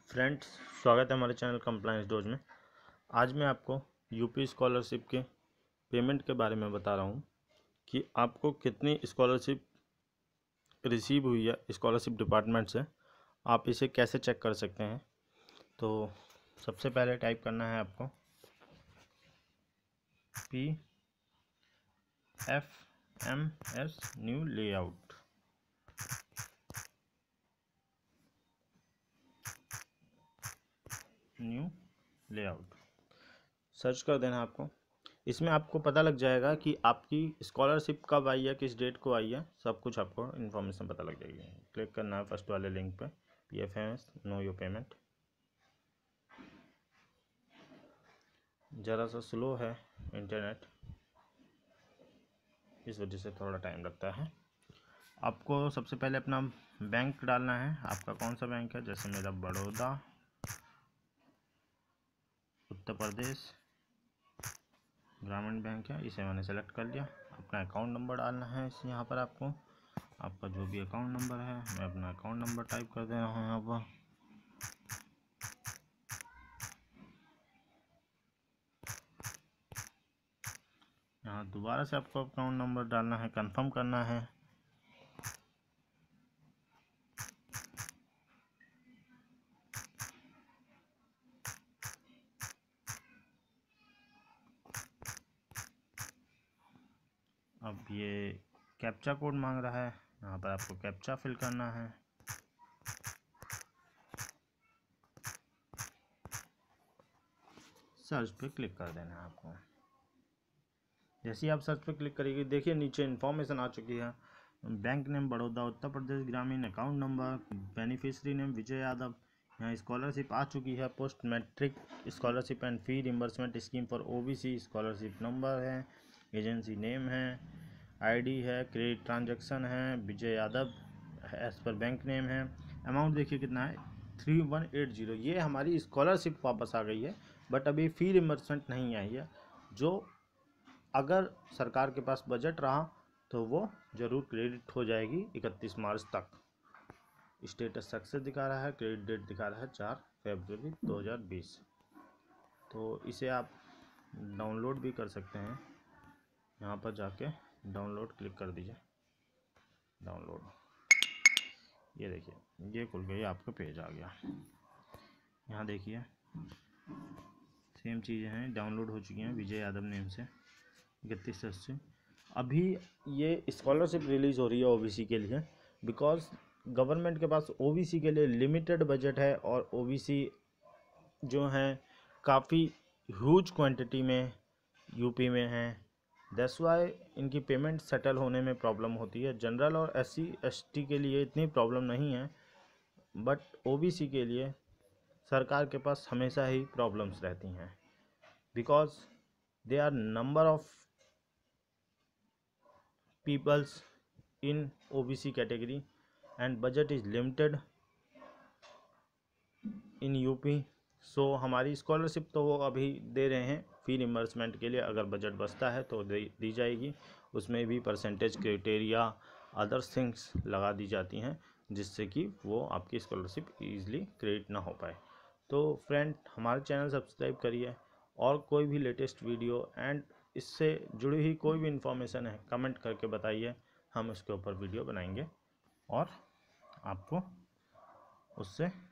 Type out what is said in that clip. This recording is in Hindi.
फ्रेंड्स, स्वागत है हमारे चैनल कंप्लायंस डोज में। आज मैं आपको यूपी स्कॉलरशिप के पेमेंट के बारे में बता रहा हूँ कि आपको कितनी स्कॉलरशिप रिसीव हुई है स्कॉलरशिप डिपार्टमेंट से। आप इसे कैसे चेक कर सकते हैं। तो सबसे पहले टाइप करना है आपको PFMS न्यू लेआउट। सर्च कर देना आपको। इसमें आपको पता लग जाएगा कि आपकी स्कॉलरशिप कब आई है, किस डेट को आई है, सब कुछ आपको इन्फॉर्मेशन पता लग जाएगी। क्लिक करना है फर्स्ट वाले लिंक पे, PFMS नो योर पेमेंट। ज़रा सा स्लो है इंटरनेट, इस वजह से थोड़ा टाइम लगता है। आपको सबसे पहले अपना बैंक डालना है। आपका कौन सा बैंक है, जैसे मेरा बड़ौदा उत्तर प्रदेश ग्रामीण बैंक है, इसे मैंने सेलेक्ट कर लिया। अपना अकाउंट नंबर डालना है इस यहाँ पर आपको। आपका जो भी अकाउंट नंबर है, मैं अपना अकाउंट नंबर टाइप कर दे रहा हूँ यहाँ पर। यहाँ दोबारा से आपको अकाउंट नंबर डालना है, कंफर्म करना है। अब ये कैप्चा कोड मांग रहा है, यहाँ पर आपको कैप्चा फिल करना है। सर्च पे क्लिक कर देना है आपको। जैसे ही आप सर्च पे क्लिक करेंगे, देखिए नीचे इन्फॉर्मेशन आ चुकी है। Bank name Baroda Uttar Pradesh Gramin, account number, beneficiary name Vijay Yadav. यहाँ स्कॉलरशिप आ चुकी है, post matric scholarship and fee reimbursement scheme for OBC। Scholarship number है, एजेंसी नेम है, ID है, क्रेडिट ट्रांजैक्शन है, विजय यादव एज पर बैंक नेम है। अमाउंट देखिए कितना है, 3180। ये हमारी स्कॉलरशिप वापस आ गई है, बट अभी फी रिम्बर्समेंट नहीं आई है। जो अगर सरकार के पास बजट रहा तो वो ज़रूर क्रेडिट हो जाएगी 31 मार्च तक। स्टेटस सक्सेस दिखा रहा है, क्रेडिट डेट दिखा रहा है 4 फरवरी 2020। तो इसे आप डाउनलोड भी कर सकते हैं। यहाँ पर जाके डाउनलोड क्लिक कर दीजिए, डाउनलोड। ये देखिए, ये खुल गई, आपका पेज आ गया। यहाँ देखिए सेम चीज़ें हैं, डाउनलोड हो चुकी हैं विजय यादव नेम से 3180। अभी ये स्कॉलरशिप रिलीज़ हो रही है OBC के लिए, बिकॉज गवर्नमेंट के पास OBC के लिए लिमिटेड बजट है और OBC जो हैं काफ़ी ह्यूज क्वांटिटी में यूपी में हैं। दैट्स वाई इनकी पेमेंट सेटल होने में प्रॉब्लम होती है। जनरल और SC ST के लिए इतनी प्रॉब्लम नहीं है, बट OBC के लिए सरकार के पास हमेशा ही प्रॉब्लम्स रहती हैं, because they are number of peoples in OBC category and budget is limited in UP। So हमारी स्कॉलरशिप तो वो अभी दे रहे हैं फी रिम्बर्समेंट के लिए। अगर बजट बचता है तो दी जाएगी। उसमें भी परसेंटेज क्राइटेरिया अदर्स थिंग्स लगा दी जाती हैं, जिससे कि वो आपकी स्कॉलरशिप ईजिली क्रेडिट ना हो पाए। तो फ्रेंड, हमारे चैनल सब्सक्राइब करिए, और कोई भी लेटेस्ट वीडियो एंड इससे जुड़ी हुई कोई भी इन्फॉर्मेशन है कमेंट करके बताइए, हम उसके ऊपर वीडियो बनाएंगे और आपको उससे